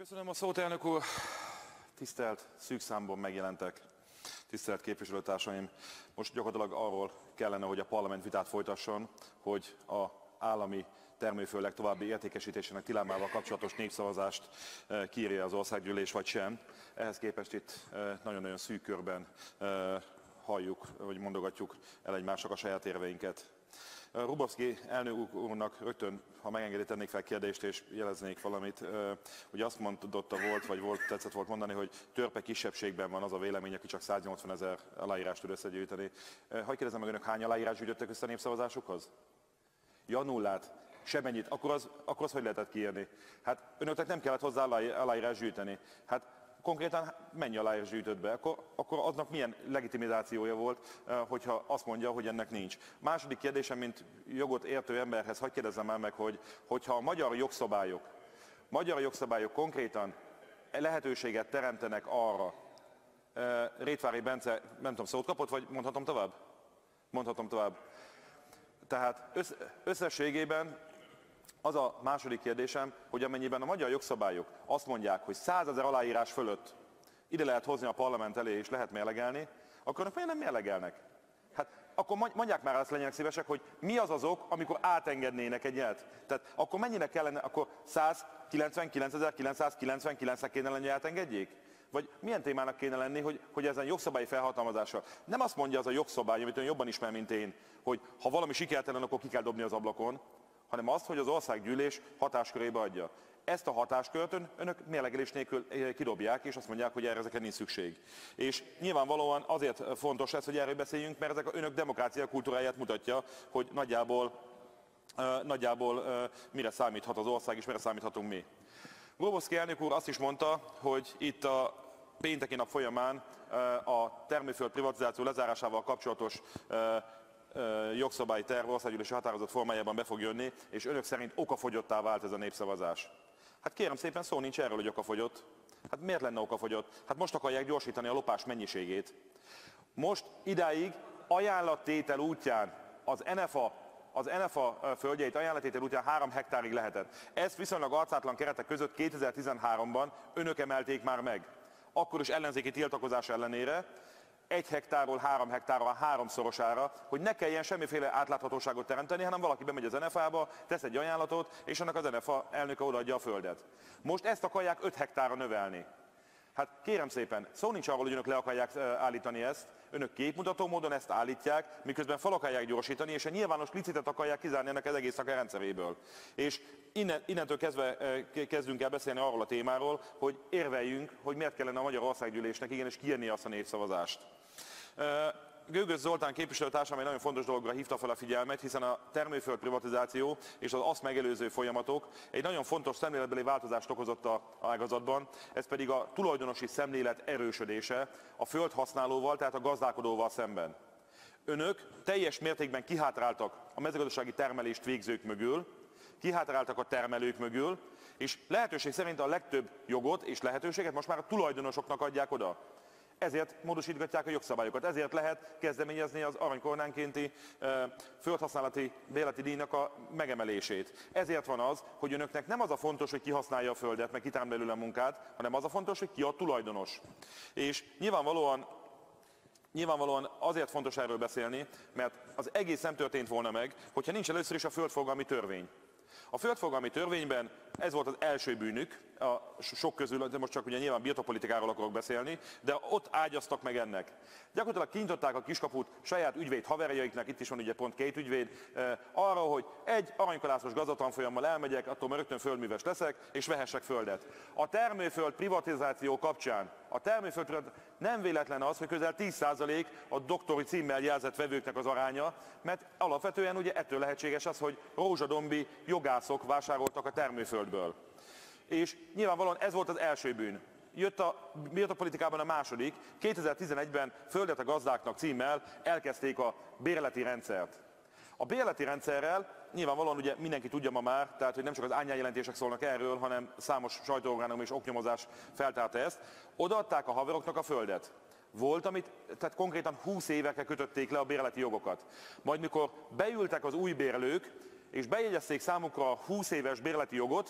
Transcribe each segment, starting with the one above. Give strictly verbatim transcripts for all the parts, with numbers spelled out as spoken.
Köszönöm a szót, elnök úr! Tisztelt szűk számban megjelentek, tisztelt képviselőtársaim! Most gyakorlatilag arról kellene, hogy a parlament vitát folytasson, hogy az állami termőföldek további értékesítésének tilalmával kapcsolatos népszavazást kiírja az országgyűlés, vagy sem. Ehhez képest itt nagyon-nagyon szűk körben halljuk, vagy mondogatjuk el egymásnak a saját érveinket. Hrubovszky elnök úrnak rögtön, ha megengedi, tennék fel kérdést és jeleznék valamit. Ugye azt mondotta volt, vagy volt, tetszett volt mondani, hogy törpe kisebbségben van az a vélemény, aki csak száznyolcvan ezer aláírást tud összegyűjteni. Hadd kérdezem meg önök, hány aláírás gyűjtöttek össze a népszavazásukhoz? Ja, nullát. Semennyit. Akkor az, akkor az hogy lehetett kiírni? Hát önöknek nem kellett hozzá aláírás gyűjteni. Hát konkrétan mennyi aláírás gyűjtött be? Akkor, akkor aznak milyen legitimizációja volt, hogyha azt mondja, hogy ennek nincs. Második kérdésem, mint jogot értő emberhez, hadd kérdezzem el meg, hogy hogyha a magyar jogszabályok, magyar jogszabályok konkrétan lehetőséget teremtenek arra, Rétvári Bence, nem tudom, szót kapott, vagy mondhatom tovább? Mondhatom tovább. Tehát összességében az a második kérdésem, hogy amennyiben a magyar jogszabályok azt mondják, hogy százezer aláírás fölött ide lehet hozni a parlament elé és lehet mérlegelni, akkor önök miért nem mérlegelnek? Hát akkor mondják már azt, legyenek szívesek, hogy mi az az ok, amikor átengednének egy nyert. Tehát akkor mennyinek kellene, akkor százkilencvenkilencezer-kilencszázkilencvenkilencnek kéne lenni, átengedjék? Vagy milyen témának kéne lenni, hogy, hogy ezen jogszabályi felhatalmazással? Nem azt mondja az a jogszabály, amit ön jobban ismer, mint én, hogy ha valami sikertelen, akkor ki kell dobni az ablakon, hanem azt, hogy az országgyűlés hatáskörébe adja. Ezt a hatáskört ön, önök mérlegelés nélkül kidobják, és azt mondják, hogy erre ezeken nincs szükség. És nyilvánvalóan azért fontos ez, hogy erről beszéljünk, mert ezek a önök demokrácia kultúráját mutatja, hogy nagyjából, uh, nagyjából uh, mire számíthat az ország, és mire számíthatunk mi. Hrubovszky elnök úr azt is mondta, hogy itt a pénteki nap folyamán uh, a termőföld privatizáció lezárásával kapcsolatos uh, jogszabályterv országgyűlési határozat formájában be fog jönni, és önök szerint okafogyottá vált ez a népszavazás. Hát kérem szépen, szó nincs erről, hogy okafogyott. Hát miért lenne okafogyott? Hát most akarják gyorsítani a lopás mennyiségét. Most idáig ajánlattétel útján az en ef á az en ef á földjeit ajánlattétel útján három hektárig lehetett. Ezt viszonylag arcátlan keretek között kétezer-tizenháromban önök emelték már meg. Akkor is ellenzéki tiltakozás ellenére, egy hektárról három hektárra, háromszorosára, hogy ne kelljen semmiféle átláthatóságot teremteni, hanem valaki bemegy az en ef á-ba, tesz egy ajánlatot, és annak az en ef á elnöke odaadja a földet. Most ezt akarják öt hektárra növelni. Hát kérem szépen, szó nincs arról, hogy önök le akarják állítani ezt, önök képmutató módon ezt állítják, miközben fel akarják gyorsítani, és a nyilvános licitet akarják kizárni ennek az egész rendszeréből. És innen, innentől kezdve kezdünk el beszélni arról a témáról, hogy érveljünk, hogy miért kellene a Magyar Országgyűlésnek igenis kiírni azt a népszavazást. Gögös Zoltán képviselőtársam egy nagyon fontos dologra hívta fel a figyelmet, hiszen a termőföld privatizáció és az azt megelőző folyamatok egy nagyon fontos szemléletbeli változást okozott az ágazatban, ez pedig a tulajdonosi szemlélet erősödése a földhasználóval, tehát a gazdálkodóval szemben. Önök teljes mértékben kihátráltak a mezőgazdasági termelést végzők mögül, kihátráltak a termelők mögül, és lehetőség szerint a legtöbb jogot és lehetőséget most már a tulajdonosoknak adják oda. Ezért módosítgatják a jogszabályokat, ezért lehet kezdeményezni az aranykornánkénti e, földhasználati bérleti díjnak a megemelését. Ezért van az, hogy önöknek nem az a fontos, hogy ki használja a földet, meg kitárm belőle a munkát, hanem az a fontos, hogy ki a tulajdonos. És nyilvánvalóan, nyilvánvalóan azért fontos erről beszélni, mert az egész nem történt volna meg, hogyha nincs először is a földforgalmi törvény. A földforgalmi törvényben ez volt az első bűnük, a sok közül, de most csak ugye nyilván birtokpolitikáról akarok beszélni, de ott ágyaztak meg ennek. Gyakorlatilag kinyitották a kiskaput saját ügyvéd haverjaiknak, itt is van ugye pont két ügyvéd, eh, arra, hogy egy aranykalászos gazdatanfolyammal elmegyek, attól már rögtön földműves leszek, és vehessek földet. A termőföld privatizáció kapcsán, a termőföld privatizáció nem véletlen az, hogy közel tíz százalék a doktori címmel jelzett vevőknek az aránya, mert alapvetően ugye ettől lehetséges az, hogy rózsadombi jogászok vásároltak a termőföldből. És nyilvánvalóan ez volt az első bűn. Jött a birtokpolitikában a második, kétezer-tizenegyben Földet a gazdáknak címmel elkezdték a bérleti rendszert. A bérleti rendszerrel nyilvánvalóan ugye mindenki tudja ma már, tehát hogy nem csak az ányájelentések szólnak erről, hanem számos sajtóorgánum és oknyomozás feltárta ezt, odaadták a haveroknak a földet. Volt, amit, tehát konkrétan húsz évekre kötötték le a bérleti jogokat. Majd mikor beültek az új bérlők, és bejegyezték számukra a húsz éves bérleti jogot,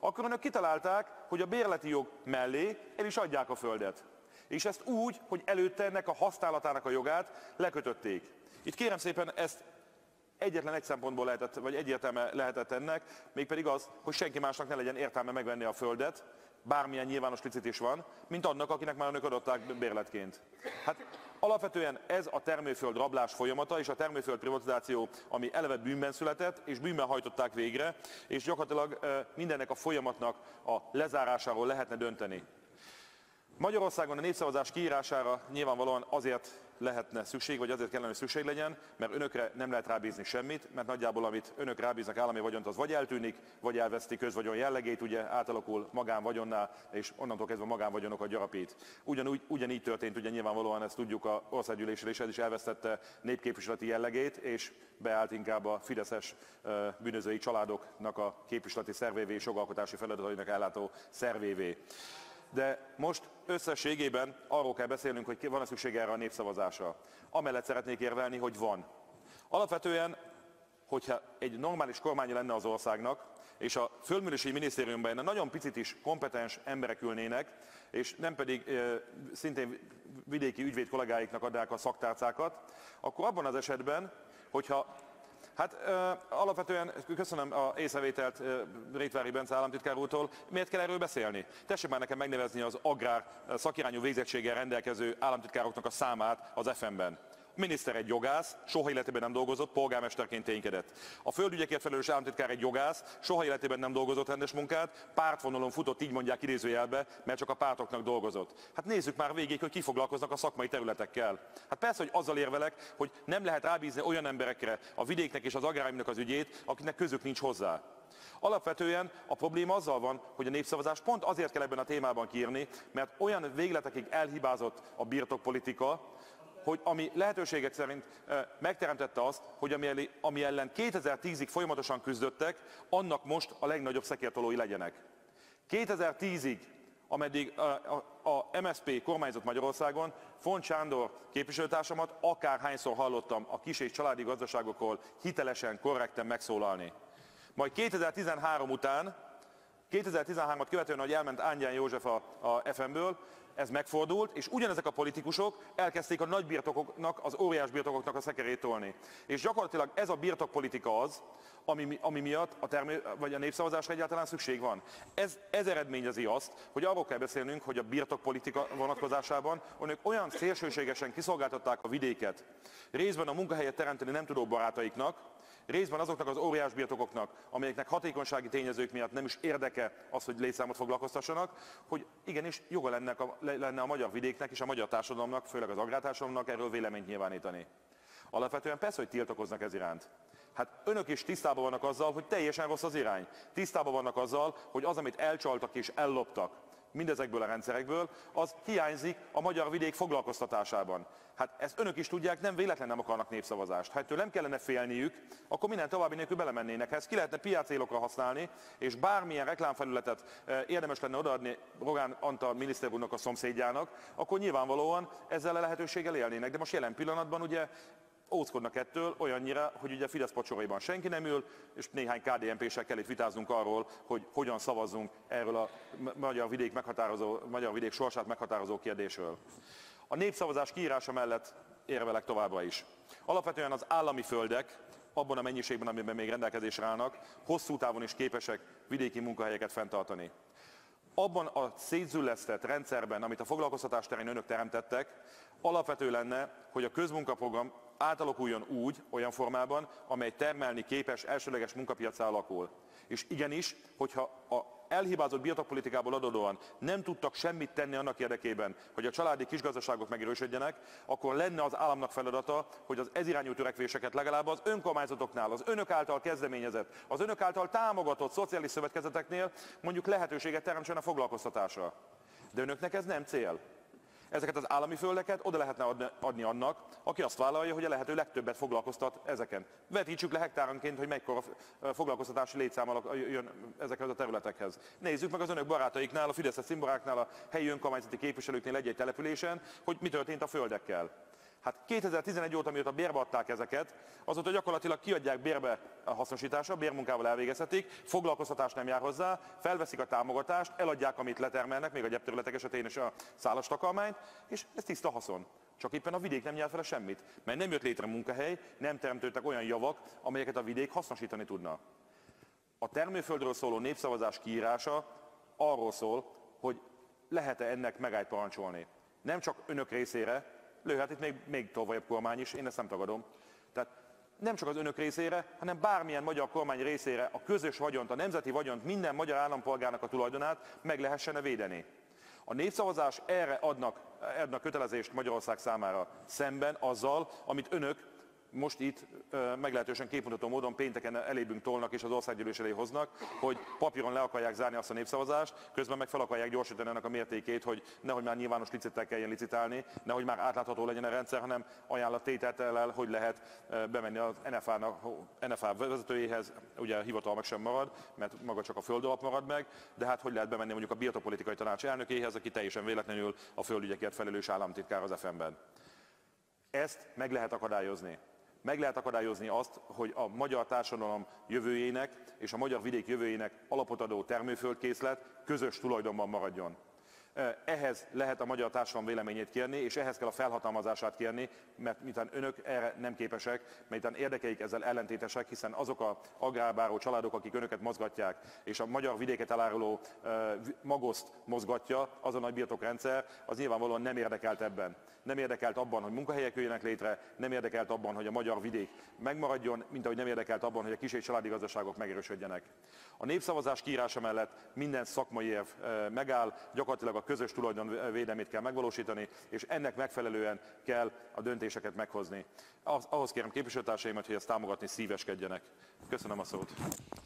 akkor önök kitalálták, hogy a bérleti jog mellé el is adják a földet. És ezt úgy, hogy előtte ennek a használatának a jogát lekötötték. Itt kérem szépen ezt egyetlen egy szempontból lehetett, vagy egyértelmű lehetett ennek, mégpedig az, hogy senki másnak ne legyen értelme megvenni a földet, bármilyen nyilvános licit is van, mint annak, akinek már önök adották bérletként. Hát alapvetően ez a termőföld rablás folyamata és a termőföld privatizáció, ami eleve bűnben született, és bűnben hajtották végre, és gyakorlatilag mindennek a folyamatnak a lezárásáról lehetne dönteni. Magyarországon a népszavazás kiírására nyilvánvalóan azért lehetne szükség, vagy azért kellene, hogy szükség legyen, mert önökre nem lehet rábízni semmit, mert nagyjából amit önök rábíznak állami vagyont, az vagy eltűnik, vagy elveszti közvagyon jellegét, ugye átalakul magánvagyonná, és onnantól kezdve magánvagyonokat gyarapít. Ugyanúgy, ugyanígy történt, ugye nyilvánvalóan ezt tudjuk, a országgyűlésről is, ez is elvesztette népképviseleti jellegét, és beállt inkább a fideszes bűnözői családoknak a képviseleti szervévé és jogalkotási feladatainak ellátó szervévé. De most összességében arról kell beszélnünk, hogy van-e szükség erre a népszavazásra. Amellett szeretnék érvelni, hogy van. Alapvetően, hogyha egy normális kormánya lenne az országnak, és a Földművelési Minisztériumban nagyon picit is kompetens emberek ülnének, és nem pedig e, szintén vidéki ügyvéd kollégáiknak adják a szaktárcákat, akkor abban az esetben, hogyha Hát ö, alapvetően köszönöm a észrevételt ö, Rétvári Bence államtitkár úrtól. Miért kell erről beszélni? Tessék már nekem megnevezni az agrár szakirányú végzettséggel rendelkező államtitkároknak a számát az ef em-ben. A miniszter egy jogász, soha életében nem dolgozott, polgármesterként ténykedett. A földügyekért felelős államtitkár egy jogász, soha életében nem dolgozott rendes munkát, pártvonalon futott, így mondják idézőjelbe, mert csak a pártoknak dolgozott. Hát nézzük már végig, hogy ki foglalkoznak a szakmai területekkel. Hát persze, hogy azzal érvelek, hogy nem lehet rábízni olyan emberekre a vidéknek és az agráriumnak az ügyét, akiknek közük nincs hozzá. Alapvetően a probléma azzal van, hogy a népszavazást pont azért kell ebben a témában kiírni, mert olyan végletekig elhibázott a birtokpolitika, hogy ami lehetőségek szerint e, megteremtette azt, hogy ami, ami ellen kétezer-tízig folyamatosan küzdöttek, annak most a legnagyobb szekértolói legyenek. kétezer-tízig, ameddig a, a, a em es zé pé kormányzott Magyarországon, Font Sándor képviselőtársamat akárhányszor hallottam a kis és családi gazdaságokról hitelesen, korrekten megszólalni. Majd kétezer-tizenhárom után, kétezer-tizenhármat követően, hogy elment Ángyán József a, a ef em-ből, ez megfordult, és ugyanezek a politikusok elkezdték a nagy birtokoknak, az óriás birtokoknak a szekerét tolni. És gyakorlatilag ez a birtokpolitika az, ami, ami miatt a, termő, vagy a népszavazásra egyáltalán szükség van. Ez, ez eredményezi azt, hogy arról kell beszélnünk, hogy a birtokpolitika vonatkozásában önök olyan szélsőségesen kiszolgáltatták a vidéket, részben a munkahelyet teremteni nem tudó barátaiknak, részben azoknak az óriás birtokoknak, amelyeknek hatékonysági tényezők miatt nem is érdeke az, hogy létszámot foglalkoztassanak, hogy igenis joga lenne a, lenne a magyar vidéknek és a magyar társadalomnak, főleg az agrártársadalomnak erről véleményt nyilvánítani. Alapvetően persze, hogy tiltakoznak ez iránt. Hát önök is tisztában vannak azzal, hogy teljesen rossz az irány. Tisztában vannak azzal, hogy az, amit elcsaltak és elloptak mindezekből a rendszerekből, az hiányzik a magyar vidék foglalkoztatásában. Hát ezt önök is tudják, nem véletlen nem akarnak népszavazást. Ha ettől nem kellene félniük, akkor minden további nélkül belemennének. Ha ezt ki lehetne piac célokra használni, és bármilyen reklámfelületet érdemes lenne odaadni Rogán Antal miniszter úrnak a szomszédjának, akkor nyilvánvalóan ezzel a lehetőséggel élnének. De most jelen pillanatban ugye óckodnak ettől olyannyira, hogy ugye Fidesz pocsoraiban senki nem ül, és néhány ká dé en pé-sel kell itt vitáznunk arról, hogy hogyan szavazzunk erről a magyar vidék, meghatározó, magyar vidék sorsát meghatározó kérdésről. A népszavazás kiírása mellett érvelek továbbra is. Alapvetően az állami földek, abban a mennyiségben, amiben még rendelkezésre állnak, hosszú távon is képesek vidéki munkahelyeket fenntartani. Abban a szétzüllesztett rendszerben, amit a foglalkoztatás terén önök teremtettek, alapvető lenne, hogy a közmunkaprogram átalakuljon úgy, olyan formában, amely termelni képes, elsőleges munkapiacá alakul. És igenis, hogyha a elhibázott birtokpolitikából adódóan nem tudtak semmit tenni annak érdekében, hogy a családi kisgazdaságok megerősödjenek, akkor lenne az államnak feladata, hogy az ez irányú törekvéseket legalább az önkormányzatoknál, az önök által kezdeményezett, az önök által támogatott szociális szövetkezeteknél mondjuk lehetőséget teremtsen a foglalkoztatásra. De önöknek ez nem cél. Ezeket az állami földeket oda lehetne adni, adni annak, aki azt vállalja, hogy a lehető legtöbbet foglalkoztat ezeken. Vetítsük le hektáronként, hogy mekkora foglalkoztatási létszám jön ezekhez a területekhez. Nézzük meg az önök barátaiknál, a fideszes szimboráknál, a helyi önkormányzati képviselőknél egy-egy településen, hogy mi történt a földekkel. Hát kétezer-tizenegy óta, mióta bérbe adták ezeket, azóta gyakorlatilag kiadják bérbe a hasznosításra, bérmunkával elvégezhetik, foglalkoztatás nem jár hozzá, felveszik a támogatást, eladják, amit letermelnek, még a gyepterületek esetén is a szálas takarmányt, és ez tiszta haszon. Csak éppen a vidék nem nyert vele semmit, mert nem jött létre munkahely, nem teremtődtek olyan javak, amelyeket a vidék hasznosítani tudna. A termőföldről szóló népszavazás kiírása arról szól, hogy lehet-e ennek megállt parancsolni. Nem csak önök részére, lőhet itt még, még tovább kormány is, én ezt nem tagadom. Tehát nem csak az önök részére, hanem bármilyen magyar kormány részére a közös vagyont, a nemzeti vagyont, minden magyar állampolgárnak a tulajdonát meg lehessen védeni. A népszavazás erre adnak, adnak kötelezést Magyarország számára szemben azzal, amit önök most itt meglehetősen képmutató módon pénteken elébünk tolnak és az országgyűlés elé hoznak, hogy papíron le akarják zárni azt a népszavazást, közben meg fel akarják gyorsítani ennek a mértékét, hogy nehogy már nyilvános licittel kelljen licitálni, nehogy már átlátható legyen a rendszer, hanem ajánlattétellel, hogy lehet bemenni az en ef á vezetőjéhez, ugye a hivatal meg sem marad, mert maga csak a földalap marad meg, de hát hogy lehet bemenni mondjuk a birtokpolitikai tanács elnökéhez, aki teljesen véletlenül a földügyekért felelős államtitkár az ef em-ben. Ezt meg lehet akadályozni. Meg lehet akadályozni azt, hogy a magyar társadalom jövőjének és a magyar vidék jövőjének alapot adó termőföldkészlet közös tulajdonban maradjon. Ehhez lehet a magyar társadalom véleményét kérni, és ehhez kell a felhatalmazását kérni, mert miután önök erre nem képesek, miután érdekeik ezzel ellentétesek, hiszen azok az agrárbáró családok, akik önöket mozgatják, és a magyar vidéket eláruló magoszt mozgatja, az a nagy birtokrendszer, az nyilvánvalóan nem érdekelt ebben. Nem érdekelt abban, hogy munkahelyek jöjjenek létre, nem érdekelt abban, hogy a magyar vidék megmaradjon, mint ahogy nem érdekelt abban, hogy a kis- és családi gazdaságok megerősödjenek. A népszavazás kiírása mellett minden szakmai érv megáll, gyakorlatilag a közös tulajdon védelmét kell megvalósítani, és ennek megfelelően kell a döntéseket meghozni. Ahhoz kérem képviselőtársaimat, hogy ezt támogatni szíveskedjenek. Köszönöm a szót.